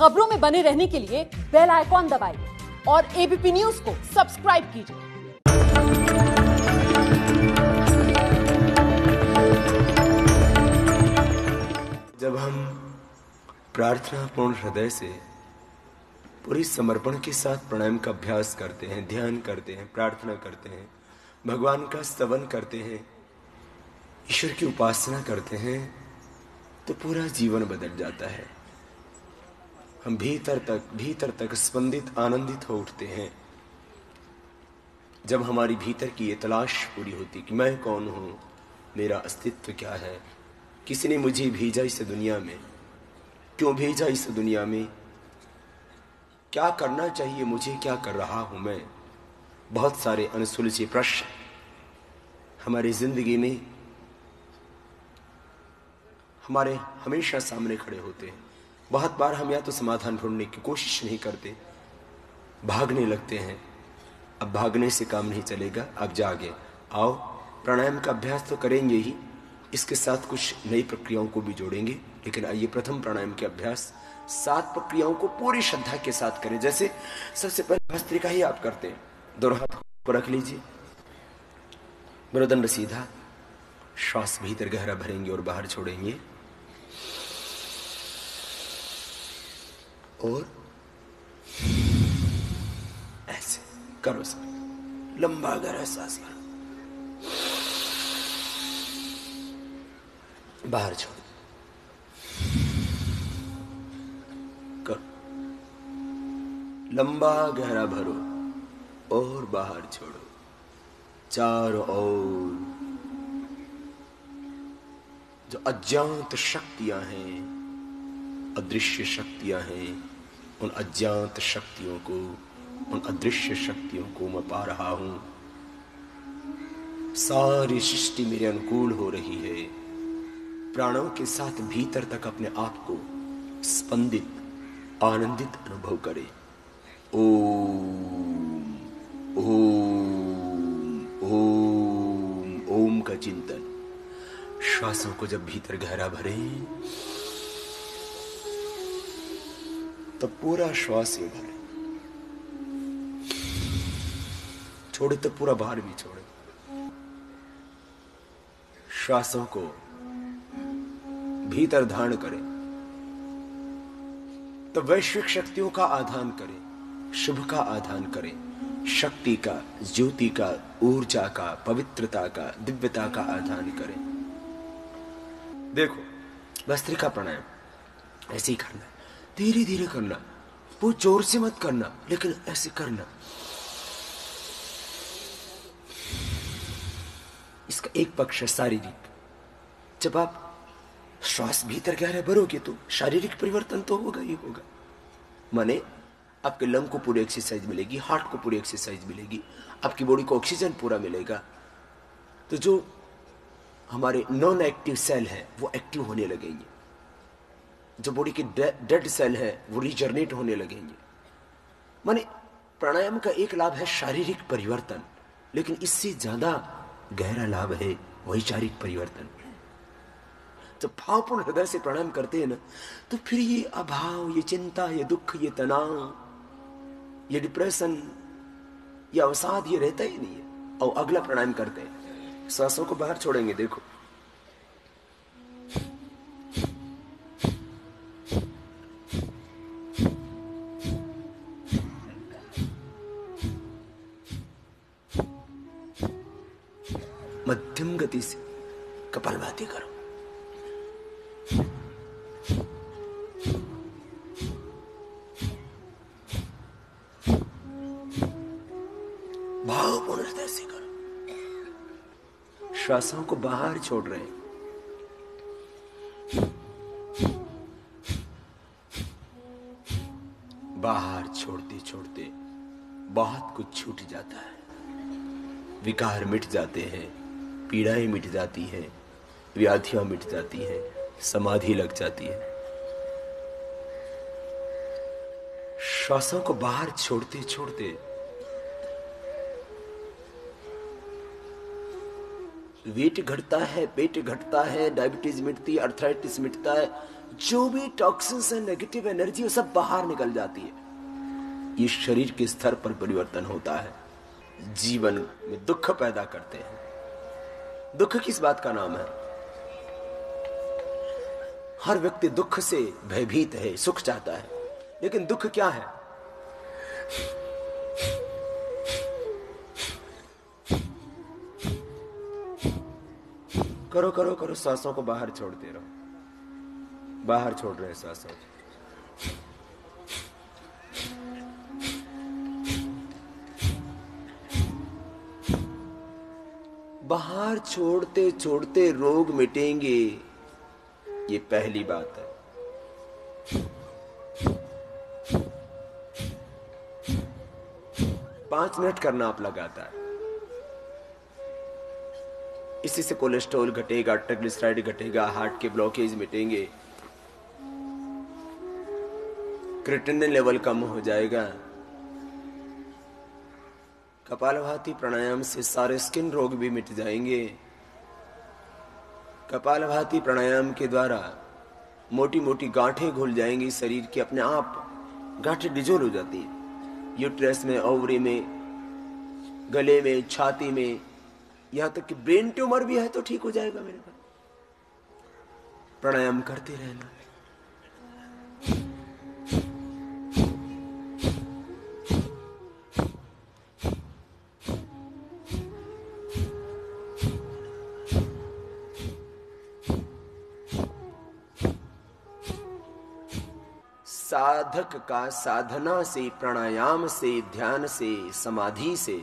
खबरों में बने रहने के लिए बेल आइकॉन दबाइए और एबीपी न्यूज को सब्सक्राइब कीजिए। जब हम प्रार्थना पूर्ण हृदय से पूरी समर्पण के साथ प्राणायाम का अभ्यास करते हैं, ध्यान करते हैं, प्रार्थना करते हैं, भगवान का स्तवन करते हैं, ईश्वर की उपासना करते हैं, तो पूरा जीवन बदल जाता है। हम भीतर तक स्पंदित, आनंदित हो उठते हैं। जब हमारी भीतर की ये तलाश पूरी होती कि मैं कौन हूं, मेरा अस्तित्व क्या है, किसी ने मुझे भेजा इस दुनिया में, क्यों भेजा इस दुनिया में, क्या करना चाहिए मुझे, क्या कर रहा हूं मैं। बहुत सारे अनसुलझे प्रश्न हमारी जिंदगी में हमारे हमेशा सामने खड़े होते हैं। बहुत बार हम या तो समाधान ढूंढने की कोशिश नहीं करते, भागने लगते हैं। अब भागने से काम नहीं चलेगा, अब जागे, आओ प्राणायाम का अभ्यास तो करेंगे ही, इसके साथ कुछ नई प्रक्रियाओं को भी जोड़ेंगे। लेकिन आइए प्रथम प्राणायाम के अभ्यास 7 प्रक्रियाओं को पूरी श्रद्धा के साथ करें। जैसे सबसे पहले भस्त्रिका ही आप करते हैं। दोनों हाथ को रख लीजिए, मेरुदंड सीधा, श्वास भीतर गहरा भरेंगे और बाहर छोड़ेंगे, और ऐसे करो सब, लंबा गहरा सांस भरो, बाहर छोड़ो, करो, लंबा गहरा भरो और बाहर छोड़ो, चारों ओर जो अज्ञात शक्तियां हैं, अदृश्य शक्तियां हैं, उन अज्ञात शक्तियों को, उन अदृश्य शक्तियों को मैं पा रहा हूं। सारी सृष्टि मेरे अनुकूल हो रही है। प्राणों के साथ भीतर तक अपने आप को स्पंदित, आनंदित अनुभव करें। ओम ओम ओम ओम का चिंतन। श्वासों को जब भीतर गहरा भरें तो पूरा श्वास ही भरें, छोड़े तो पूरा बाहर भी छोड़े। श्वासों को भीतर धारण करें तो वैश्विक शक्तियों का आधान करें, शुभ का आधान करें, शक्ति का, ज्योति का, ऊर्जा का, पवित्रता का, दिव्यता का आधान करें। देखो भस्त्रिका प्राणायाम ऐसे ही करना, धीरे धीरे करना, बहुत जोर से मत करना, लेकिन ऐसे करना। इसका एक पक्ष है शारीरिक। जब आप श्वास भीतर गहरा भरोगे तो शारीरिक परिवर्तन तो होगा ही होगा। माने आपके लंग को पूरी एक्सरसाइज मिलेगी, हार्ट को पूरी एक्सरसाइज मिलेगी, आपकी बॉडी को ऑक्सीजन पूरा मिलेगा। तो जो हमारे नॉन एक्टिव सेल है वो एक्टिव होने लगेंगे, जो बॉडी के डेड सेल है वो रिजनरेट होने लगेंगे। माने प्राणायाम का एक लाभ है शारीरिक परिवर्तन, लेकिन इससे ज्यादा गहरा लाभ है वैचारिक परिवर्तन। जब भावपूर्ण हृदय से प्राणायाम करते हैं ना, तो फिर ये अभाव, ये चिंता, ये दुख, ये तनाव, ये डिप्रेशन, ये अवसाद, ये रहता ही नहीं है। और अगला प्राणायाम करते हैं, सांसों को बाहर छोड़ेंगे। देखो मध्यम गति से कपालभाति करो। भावपूर्ण हृदय से करो। श्वासों को बाहर छोड़ रहे हैं। बाहर छोड़ते छोड़ते बहुत कुछ छूट जाता है। विकार मिट जाते हैं, पीड़ाएं मिट जाती हैं, व्याधियां मिट जाती हैं, समाधि लग जाती है। श्वासों को बाहर छोड़ते छोड़ते वेट घटता है, पेट घटता है, डायबिटीज मिटती है, अर्थराइटिस मिटता है, जो भी टॉक्सिन्स है, नेगेटिव एनर्जी, वो सब बाहर निकल जाती है। ये शरीर के स्तर पर परिवर्तन होता है, जीवन में दुख पैदा करते हैं। दुख किस बात का नाम है? हर व्यक्ति दुख से भयभीत है, सुख चाहता है, लेकिन दुख क्या है? करो करो करो, सांसों को बाहर छोड़ते रहो, बाहर छोड़ रहे हैं सांसों को। बाहर छोड़ते छोड़ते रोग मिटेंगे, ये पहली बात है। पांच मिनट करना आप लगातार, इसी से कोलेस्ट्रॉल घटेगा, ट्राइग्लिसराइड घटेगा, हार्ट के ब्लॉकेज मिटेंगे, क्रिएटिनिन लेवल कम हो जाएगा। कपालभाति प्राणायाम से सारे स्किन रोग भी मिट जाएंगे। कपालभाति प्राणायाम के द्वारा मोटी मोटी गांठें घुल जाएंगी शरीर की, अपने आप गांठें डिजोल्व हो जाती है, यूट्रस में, ओवरी में, गले में, छाती में, यहां तक कि ब्रेन ट्यूमर भी है तो ठीक हो जाएगा मेरे पास। प्राणायाम करते रहना। साधक का साधना से, प्राणायाम से, ध्यान से, समाधि से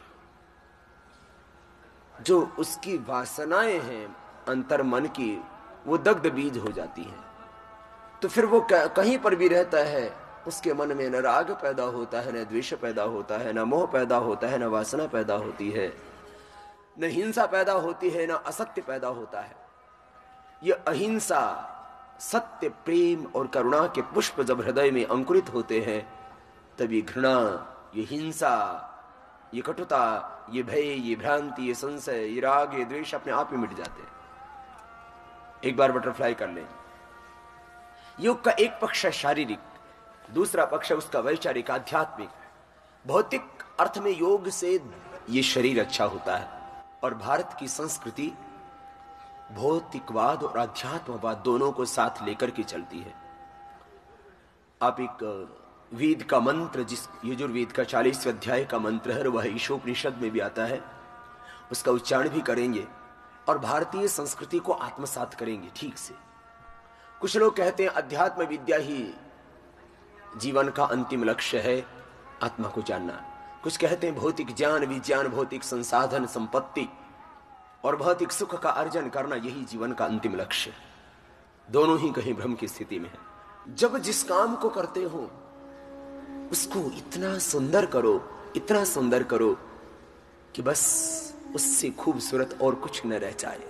जो उसकी वासनाएं हैं अंतर मन की, वो दग्ध बीज हो जाती हैं। तो फिर वो कहीं पर भी रहता है, उसके मन में न राग पैदा होता है, न द्वेष पैदा होता है, न मोह पैदा होता है, न वासना पैदा होती है, न हिंसा पैदा होती है, न असत्य पैदा होता है। ये अहिंसा, सत्य, प्रेम और करुणा के पुष्प जब हृदय में अंकुरित होते हैं, तभी घृणा, ये हिंसा, ये कटुता, ये भय, ये भ्रांति, ये संशय, ये राग, ये द्वेष अपने आप ही मिट जाते हैं। एक बार बटरफ्लाई कर लें। योग का एक पक्ष है शारीरिक, दूसरा पक्ष है उसका वैचारिक, आध्यात्मिक। भौतिक अर्थ में योग से ये शरीर अच्छा होता है, और भारत की संस्कृति भौतिकवाद और अध्यात्मवाद दोनों को साथ लेकर के चलती है। आप एक वेद का मंत्र, जिस यजुर्वेद का 40वें अध्याय का मंत्र है, वह ईशोपनिषद में भी आता है, उसका उच्चारण भी करेंगे और भारतीय संस्कृति को आत्मसात करेंगे ठीक से। कुछ लोग कहते हैं अध्यात्म विद्या ही जीवन का अंतिम लक्ष्य है, आत्मा को जानना। कुछ कहते हैं भौतिक ज्ञान, विज्ञान, भौतिक संसाधन, संपत्ति और भौतिक सुख का अर्जन करना यही जीवन का अंतिम लक्ष्य। दोनों ही कहीं भ्रम की स्थिति में है। जब जिस काम को करते हो उसको इतना सुंदर करो, इतना सुंदर करो कि बस उससे खूबसूरत और कुछ न रह जाए।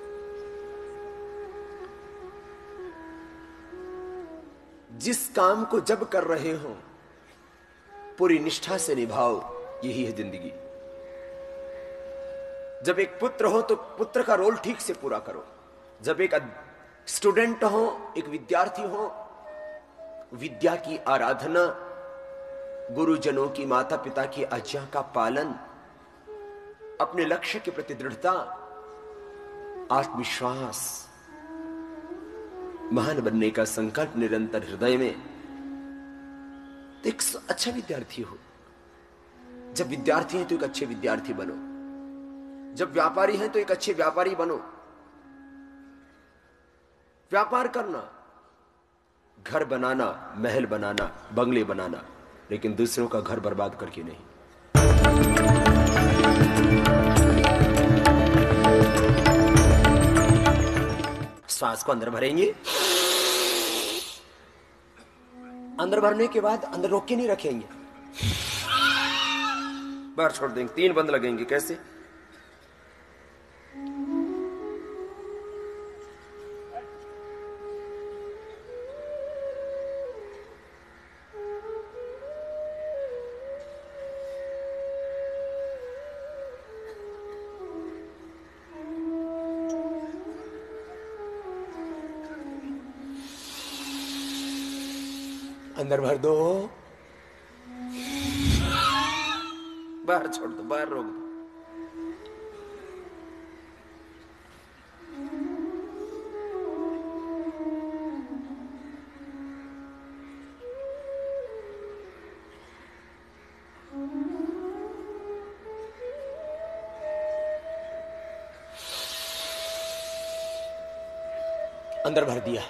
जिस काम को जब कर रहे हो पूरी निष्ठा से निभाओ, यही है जिंदगी। जब एक पुत्र हो तो पुत्र का रोल ठीक से पूरा करो। जब एक स्टूडेंट हो, एक विद्यार्थी हो, विद्या की आराधना, गुरुजनों की, माता पिता की आज्ञा का पालन, अपने लक्ष्य के प्रति दृढ़ता, आत्मविश्वास, महान बनने का संकल्प निरंतर हृदय में, तो एक अच्छा विद्यार्थी हो। जब विद्यार्थी हैं तो एक अच्छे विद्यार्थी बनो, जब व्यापारी हैं तो एक अच्छे व्यापारी बनो। व्यापार करना, घर बनाना, महल बनाना, बंगले बनाना, लेकिन दूसरों का घर बर्बाद करके नहीं। श्वास को अंदर भरेंगे, अंदर भरने के बाद अंदर रोक के नहीं रखेंगे, बाहर छोड़ देंगे। 3 बंद लगेंगे। कैसे? अंदर भर दो, बाहर छोड़ दो, बाहर रोक दो। अंदर भर दिया,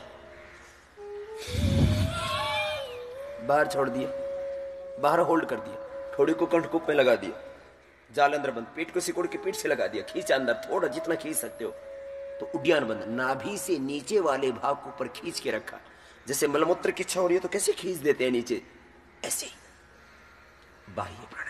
बाहर छोड़ दिया, बाहर होल्ड कर दिया, थोड़ी को कंठकूप में लगा दिया, जाल अंदर बंद, पीठ को सिकोड़ के पीठ से लगा दिया, खींचा अंदर, थोड़ा जितना खींच सकते हो। तो उड्डयन बंद, नाभि से नीचे वाले भाग को ऊपर खींच के रखा। जैसे मलमूत्र की इच्छा हो रही है तो कैसे खींच देते हैं नीचे, ऐसे बाह्य प्राणायाम।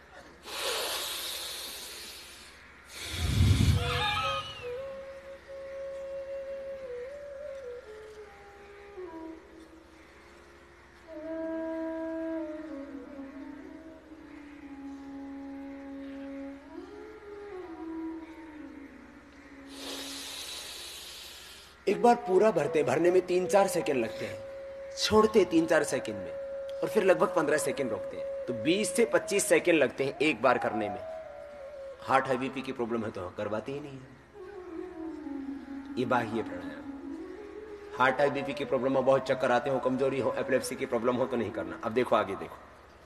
एक बार पूरा भरते, भरने में 3-4 सेकंड लगते हैं, छोड़ते 3-4 सेकंड में, और फिर लगभग 15 सेकंड रोकते हैं। तो 20 से 25 सेकंड लगते हैं एक बार करने में। हार्ट हाई बीपी की प्रॉब्लम है तो करवाते ही नहीं है। ये बाह्य प्राणायाम। हार्ट हाई बीपी की प्रॉब्लम हो, बहुत चक्कर आते हो, कमजोरी हो, एपिलेप्सी की प्रॉब्लम हो तो नहीं करना। अब देखो आगे देखो।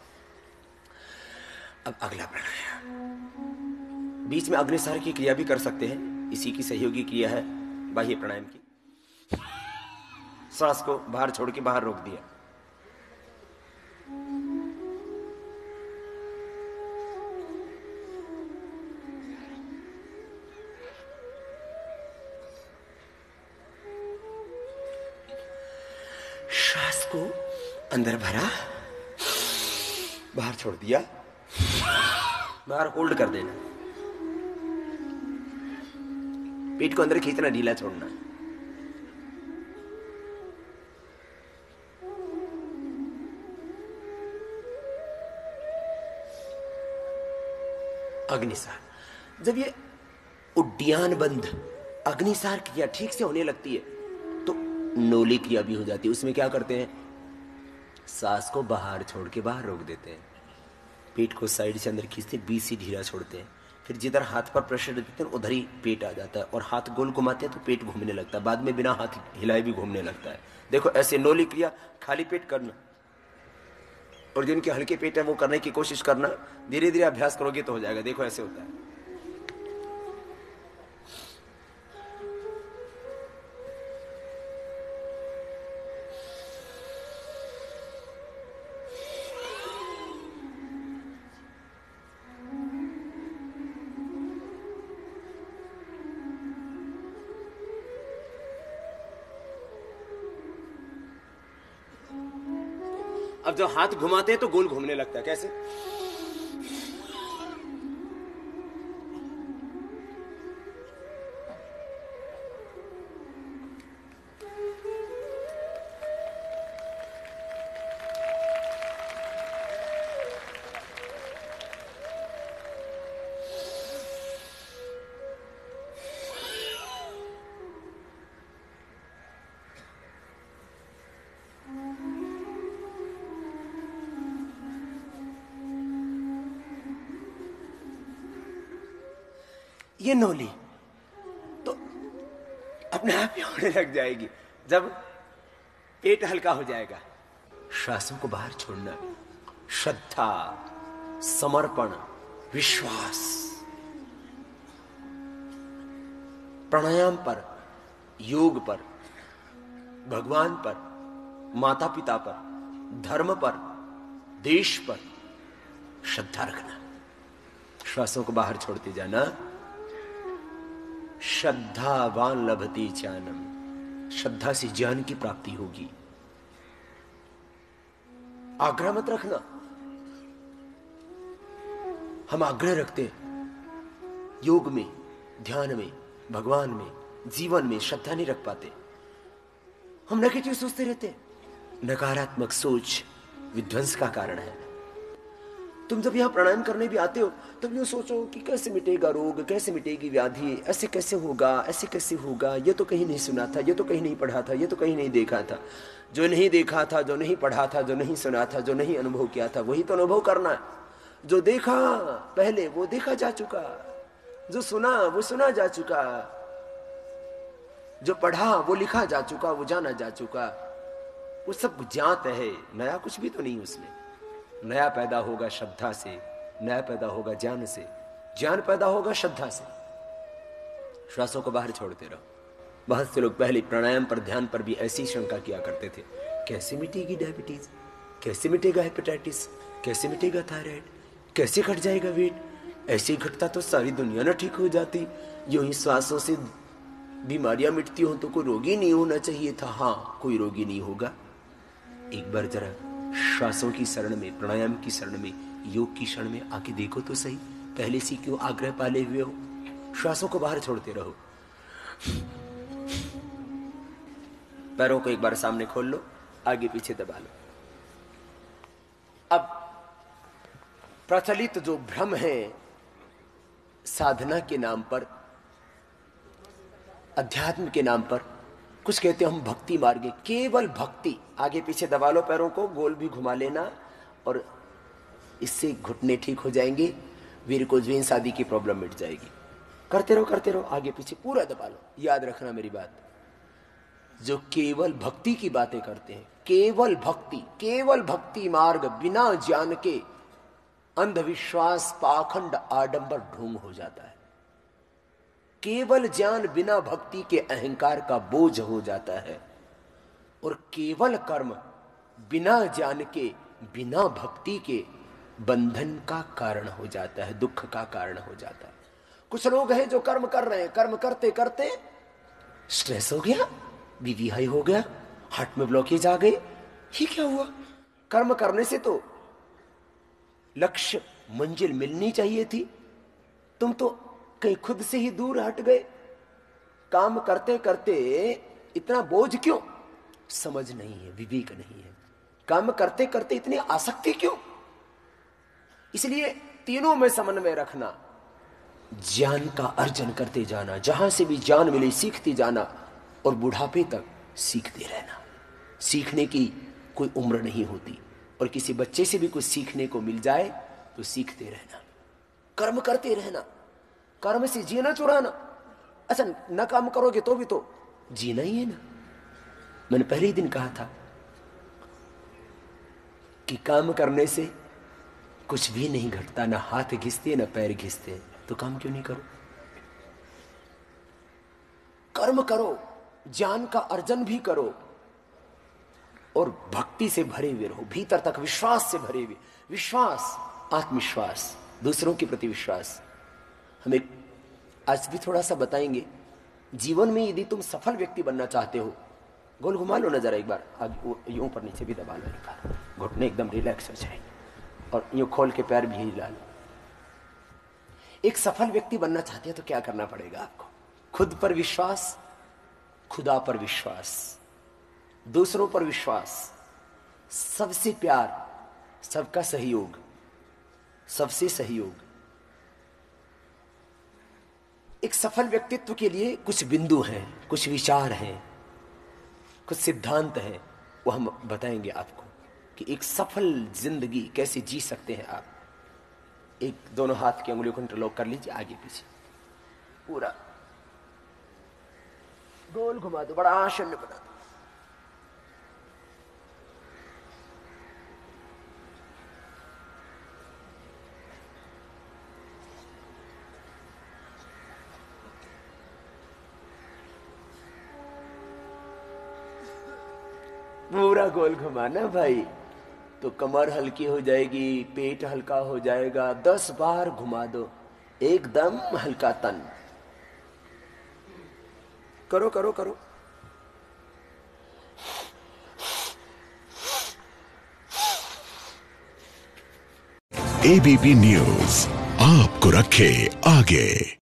अब अगला प्राणायाम, बीच में अग्निसार की क्रिया भी कर सकते हैं, इसी की सहयोगी क्रिया है बाह्य प्राणायाम की। सांस को बाहर छोड़ के बाहर रोक दिया, श्वास को अंदर भरा, बाहर छोड़ दिया, बाहर होल्ड कर देना, पेट को अंदर खींचना, ढीला छोड़ना। अग्निसार, जब ये उड्डयन बंद अग्निसार क्रिया ठीक से होने लगती है तो नोली क्रिया भी हो जाती है। उसमें क्या करते हैं, सांस को बाहर छोड़ के बाहर रोक देते हैं, पेट को साइड से अंदर खींचते, बीच से ढीला छोड़ते हैं, फिर जिधर हाथ पर प्रेशर देते हैं उधर ही पेट आ जाता है, और हाथ गोल घुमाते हैं तो पेट घूमने लगता है, बाद में बिना हाथ हिलाए भी घूमने लगता है। देखो ऐसे नोली क्रिया खाली पेट करना, और जिनके हल्के पेट है वो करने की कोशिश करना, धीरे धीरे अभ्यास करोगे तो हो जाएगा। देखो ऐसे होता है। अब जब हाथ घुमाते हैं तो गोल घूमने लगता है, कैसे? ये नोली तो अपने आप ही होने लग जाएगी जब पेट हल्का हो जाएगा। श्वासों को बाहर छोड़ना, श्रद्धा, समर्पण, विश्वास, प्राणायाम पर, योग पर, भगवान पर, माता पिता पर, धर्म पर, देश पर श्रद्धा रखना। श्वासों को बाहर छोड़ते जाना। श्रद्धावान लभते ज्ञानम, श्रद्धा से ज्ञान की प्राप्ति होगी। आग्रह मत रखना। हम आग्रह रखते हैं योग में, ध्यान में, भगवान में, जीवन में श्रद्धा नहीं रख पाते। हम नेगेटिव सोचते रहते हैं। नकारात्मक सोच विध्वंस का कारण है। तुम जब यहाँ प्राणायाम करने भी आते हो तब यूँ सोचो कि कैसे मिटेगा रोग, कैसे मिटेगी व्याधि, ऐसे कैसे होगा, ऐसे कैसे होगा। ये तो कहीं नहीं सुना था, ये तो कहीं नहीं पढ़ा था, ये तो कहीं नहीं देखा था। जो नहीं देखा था, जो नहीं पढ़ा था, जो नहीं सुना था, जो नहीं अनुभव किया था, वही तो अनुभव करना है। जो देखा पहले वो देखा जा चुका, जो सुना वो सुना जा चुका, जो पढ़ा वो लिखा जा चुका, वो जाना जा चुका। वो सब ज्ञात है, नया कुछ भी तो नहीं उसमें। नया पैदा होगा श्रद्धा से, नया पैदा होगा ज्ञान से, ज्ञान पैदा होगा श्रद्धा से। श्वासों को बाहर छोड़ते रहो। बहुत से लोग पहले प्राणायाम पर, ध्यान पर भी ऐसी शंका किया करते थे, कैसे मिटेगी डायबिटीज, कैसे मिटेगा हेपेटाइटिस, कैसे मिटेगा थायराइड, कैसे घट जाएगा वेट, ऐसे घटता तो सारी दुनिया ना ठीक हो जाती। यूं ही श्वासों से बीमारियां मिटती हो तो कोई रोगी नहीं होना चाहिए था। हाँ, कोई रोगी नहीं होगा। एक बार जरा श्वासों की शरण में, प्राणायाम की शरण में, योग की शरण में आके देखो तो सही। पहले से क्यों आग्रह पाले हुए हो। श्वासों को बाहर छोड़ते रहो। पैरों को एक बार सामने खोल लो, आगे पीछे दबा लो। अब प्रचलित जो भ्रम है साधना के नाम पर, अध्यात्म के नाम पर, कुछ कहते हैं हम भक्ति मार्ग, केवल भक्ति। आगे पीछे दबा लो पैरों को, गोल भी घुमा लेना, और इससे घुटने ठीक हो जाएंगे, वेरिकोज वेन्स आदि की प्रॉब्लम मिट जाएगी। करते रहो, आगे पीछे पूरा दबा लो। याद रखना मेरी बात, जो केवल भक्ति की बातें करते हैं, केवल भक्ति मार्ग बिना ज्ञान के अंधविश्वास, पाखंड, आडंबर, ढोंग हो जाता है। केवल ज्ञान बिना भक्ति के अहंकार का बोझ हो जाता है, और केवल कर्म बिना ज्ञान के, बिना भक्ति के बंधन का कारण हो जाता है, दुख का कारण हो जाता है। कुछ लोग हैं जो कर्म कर रहे हैं, कर्म करते करते स्ट्रेस हो गया, बीपी हाई हो गया, हार्ट में ब्लॉकेज आ गई। ये क्या हुआ? कर्म करने से तो लक्ष्य, मंजिल मिलनी चाहिए थी, तुम तो कहीं खुद से ही दूर हट गए। काम करते करते इतना बोझ क्यों? समझ नहीं है, विवेक नहीं है। काम करते करते इतनी आसक्ति क्यों? इसलिए तीनों में समन्वय रखना, ज्ञान का अर्जन करते जाना, जहां से भी ज्ञान मिले सीखते जाना, और बुढ़ापे तक सीखते रहना। सीखने की कोई उम्र नहीं होती, और किसी बच्चे से भी कुछ सीखने को मिल जाए तो सीखते रहना, कर्म करते रहना, कर्म से जीना चुराना। अच्छा, न काम करोगे तो भी तो जीना ही है ना। मैंने पहले ही दिन कहा था कि काम करने से कुछ भी नहीं घटता, ना हाथ घिसते ना पैर घिसते, तो काम क्यों नहीं करो? कर्म करो, ज्ञान का अर्जन भी करो, और भक्ति से भरे हुए रहो, भीतर तक विश्वास से भरे हुए। विश्वास, आत्मविश्वास, दूसरों के प्रति विश्वास। हमें आज भी थोड़ा सा बताएंगे। जीवन में यदि तुम सफल व्यक्ति बनना चाहते हो, गोल घुमा लो ना जरा एक बार, आगे यूं ऊपर नीचे भी दबा लो एक बार, घुटने एकदम रिलैक्स हो जाए, और यूं खोल के पैर भी हिला लो। एक सफल व्यक्ति बनना चाहते हैं तो क्या करना पड़ेगा आपको? खुद पर विश्वास, खुदा पर विश्वास, दूसरों पर विश्वास, सबसे प्यार, सबका सहयोग, सबसे सहयोग। एक सफल व्यक्तित्व के लिए कुछ बिंदु हैं, कुछ विचार हैं, कुछ सिद्धांत हैं, वो हम बताएंगे आपको कि एक सफल जिंदगी कैसे जी सकते हैं आप। एक दोनों हाथ की अंगुलियों को इंटरलॉक कर लीजिए, आगे पीछे पूरा गोल घुमा दो, बड़ा आसन बना दो। पूरा गोल घुमाना भाई, तो कमर हल्की हो जाएगी, पेट हल्का हो जाएगा। 10 बार घुमा दो, एकदम हल्का तन। करो करो करो। एबीपी न्यूज आपको रखे आगे।